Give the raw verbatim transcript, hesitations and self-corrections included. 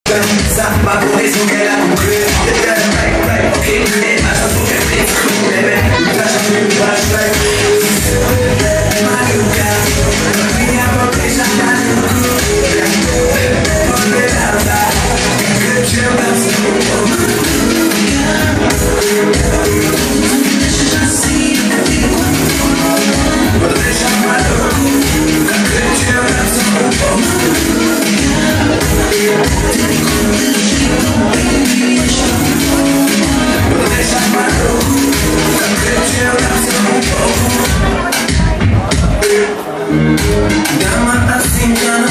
Samba por isso que ela não crê. Ok, mas eu sou perfeito, bebê. Encaixa muito baixo, vai. Madrugada, minha boca já tá no cu. Onde ela tá? Que te abraço no pouco. Deixa assim, vou deixar maluco. Que te abraço no pouco. Vou deixar maluco. Que te abraço no pouco. Dama assim, dama.